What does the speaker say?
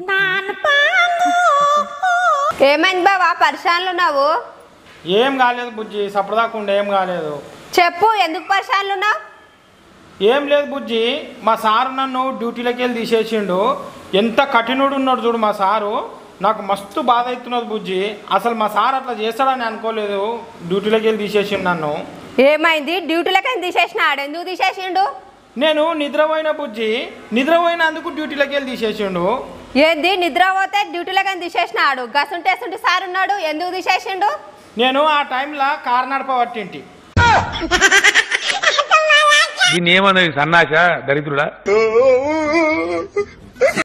ఏమైంది బావా పరిశాన్లు ఉన్నావు? ఏం కాలేదు బుజ్జి, సపదాకుండా ఏం కాలేదు. చెప్పు, ఎందుకు పరిశాన్లు ఉన్నావు? ఏం లేదు బుజ్జి, మా సారు నన్ను డ్యూటీలోకి వెళ్ళి తీసేసిండు. ఎంత కఠినుడు ఉన్నాడు చూడు మా సారు. నాకు మస్తు బాధ అవుతున్నది బుజ్జి. అసలు మా సార్ అట్లా చేస్తాడని అనుకోలేదు. డ్యూటీలోకి వెళ్ళి తీసేసిండు నన్ను. ఏమైంది? డ్యూటీలోకి తీసేసినాడు? ఎందుకు తీసేసిండు? నేను నిద్రపోయిన బుజ్జి, నిద్రపోయినందుకు డ్యూటీలోకి వెళ్ళి తీసేసిండు. ఏంది నిద్రపోతే డ్యూటీలోకి తీసేసినాడు? గసుంటేసుంటి సార్ ఉన్నాడు, ఎందుకు తీసేసిండు? నేను ఆ టైంలో కారు నడపబట్టింటి. దీన్ని ఏమన్నది సన్నాస దరిద్రుడా?